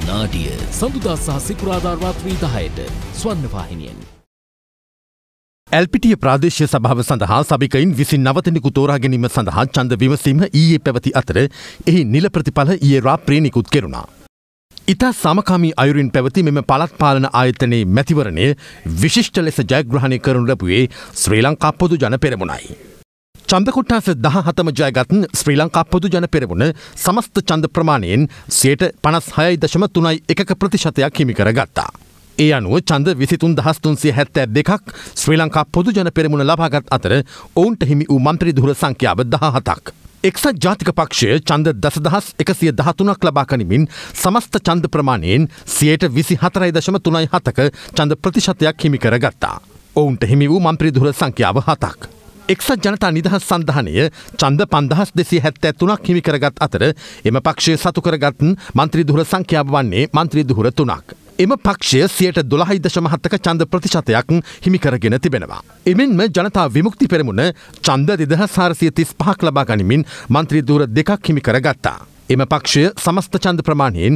නාටිය සඳුදා සහ සිකුරාදා රාත්‍රී 10ට ස්වර්ණවාහිනියෙන්. එල්පිටිය ප්‍රාදේශීය සභාව සඳහා සභිකයින් 29 දෙනෙකු තෝරා ගැනීම සඳහා ඡන්ද විමසීම ඊයේ පැවති අතර එහි නිල ප්‍රතිඵල ඊයේ රාත්‍රියේ නිකුත් කෙරුණා. ඉතා සමකාමී අයුරින් පැවති මෙම පළාත් පාලන ආයතනයේ මැතිවරණය විශිෂ්ට ලෙස ජයග්‍රහණය කරනු ලැබුවේ ශ්‍රී ලංකා පොදු ජන පෙරමුණයි. ඡන්ද කොට්ටාස 17ම ජයගත් ශ්‍රී ලංකා පොදු ජන පෙරමුණ සමස්ත ඡන්ද ප්‍රමාණයෙන් 56.31% හිමි කරගත්තා. ඒ අනුව ඡන්ද 23372ක් ශ්‍රී ලංකා පොදු ජන පෙරමුණ ලබාගත් අතර ඔවුන්ට හිමි වූ මන්ත්‍රී ධුර සංඛ්‍යාව 17ක්. එක්සත් ජාතික පක්ෂය ඡන්ද 10113ක් ලබා ගනිමින් සමස්ත ඡන්ද ප්‍රමාණයෙන් 24.37%ක ඡන්ද ප්‍රතිශතයක් හිමි කරගත්තා. ඔවුන්ට හිමි වූ මන්ත්‍රී ධුර සංඛ්‍යාව 7ක්. එක්සත් ජනතා නිදහස් සන්ධානය ඡන්ද 5273ක් හිමි කරගත් අතර එම පක්ෂය සතු කරගත් මන්ත්‍රී ධුර සංඛ්‍යාව වන්නේ මන්ත්‍රී ධුර 3ක්. එම පක්ෂය 12.7ක ඡන්ද ප්‍රතිශතයක් හිමි කරගෙන තිබෙනවා. එමෙන්ම ජනතා විමුක්ති පෙරමුණ ඡන්ද 2435ක් ලබා ගනිමින් මන්ත්‍රී ධුර 2ක් හිමි කරගත්තා. එම පක්ෂය සමස්ත ඡන්ද ප්‍රමාණයෙන්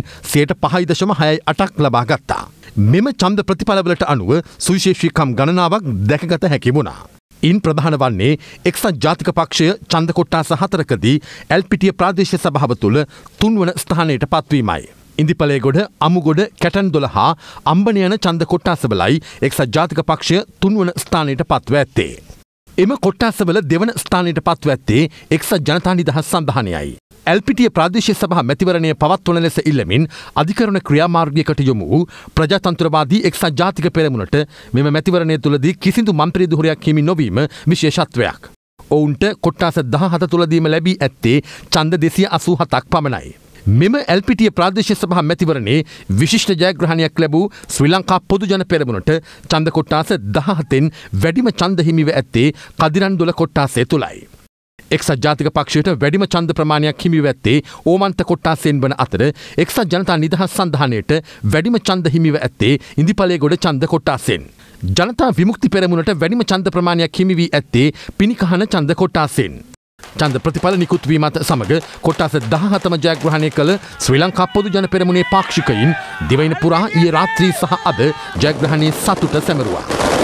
5.68ක් ලබා ගත්තා. මෙම ඡන්ද ප්‍රතිඵලවලට අනුව සුවිශේෂීකම් ගණනාවක් දැකගත හැකි වුණා. ඉන් ප්‍රධාන වන්නේ එක්සත් ජාතික පක්ෂය ඡන්ද කොට්ටාස 4කදී එල්පිටිය ප්‍රාදේශීය සභාව තුළ 3 වන ස්ථානයට පත්වීමයි. ඉන්දිපලේගොඩ, අමුගොඩ, කැටන්දොල හා අම්බන යන ඡන්ද කොට්ටාසවලයි එක්සත් ජාතික පක්ෂය 3 වන ස්ථානයට පත්ව ඇත්තේ. එම කොට්ටාසවල 2 වන ස්ථානයට පත්ව ඇත්තේ එක්සත් ජනතා නිදහස් සන්ධානයයි. එල්පිටිය ප්‍රාදේශීය සභා මැතිවරණය පවත්වන ලෙස ඉල්ලමින් අධිකරණ ක්‍රියාමාර්ගයකට යොමු වූ ප්‍රජාතන්ත්‍රවාදී එක්සත් ජාතික පෙරමුණට මෙම මැතිවරණය තුළදී කිසිදු මන්ත්‍රී ධුරයක් හිමි නොවීම විශේෂත්වයක්. ඔවුන්ට කොට්ටාස 17 තුළදීම ලැබී ඇත්තේ ඡන්ද 287ක් පමණයි. මෙම එල්පිටිය ප්‍රාදේශීය සභා මැතිවරණයේ විශිෂ්ට ජයග්‍රහණයක් ලැබූ ශ්‍රී ලංකා පොදු ජන පෙරමුණට ඡන්ද කොට්ටාස 17න් වැඩිම ඡන්ද හිමිව ඇත්තේ කදිරන්දොල කොට්ටාසය තුලයි. එක්සත් ජාතික පක්ෂයට වැඩිම ඡන්ද ප්‍රමාණයක් හිමිව ඇත්තේ ඕමන්ත කොට්ටාසයෙන් වන අතර එක්සත් ජනතා නිදහස් සන්ධානයට වැඩිම ඡන්ද හිමිව ඇත්තේ ඉන්දිපලේගොඩ ඡන්ද කොට්ටාසයෙන්. ජනතා විමුක්ති පෙරමුණට වැඩිම ඡන්ද ප්‍රමාණයක් හිමි වී ඇත්තේ පිනිකහන ඡන්ද කොට්ටාසයෙන්. ඡන්ද ප්‍රතිඵල නිකුත් වීමත් සමග කොට්ටාස 17ම ජයග්‍රහණය කළ ශ්‍රී ලංකා පොදු ජන පෙරමුණේ පාක්ෂිකයින් දිවයින පුරා ඊයේ රාත්‍රී සහ අද ජයග්‍රහණයේ සතුට සැමරුවා.